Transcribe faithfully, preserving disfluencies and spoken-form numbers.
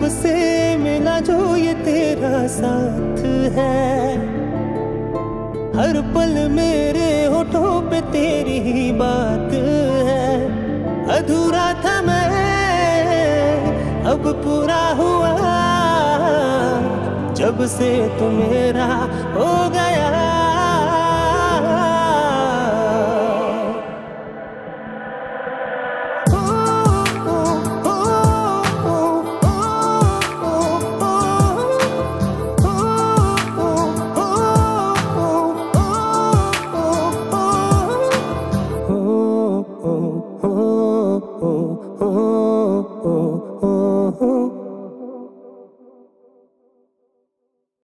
से मिला जो ये तेरा साथ है, हर पल मेरे होठों पे तेरी ही बात है। अधूरा था मैं अब पूरा हुआ, जब से तू मेरा हो गया।